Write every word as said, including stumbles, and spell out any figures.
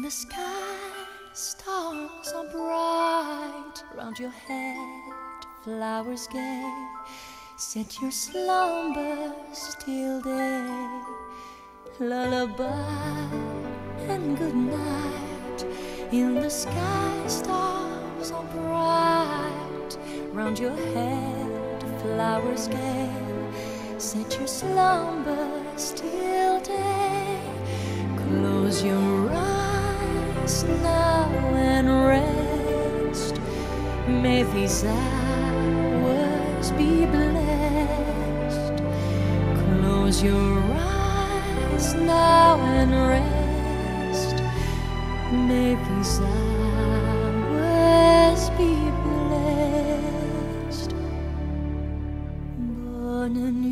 the sky, stars are bright. Round your head, flowers gay. Set your slumbers till day. Lullaby and good night. In the sky, stars are bright. Round your head, flowers gay. Set your slumbers till day. Close your eyes now and rest. May these hours be blessed. Close your eyes now and rest. May these hours be blessed. Born in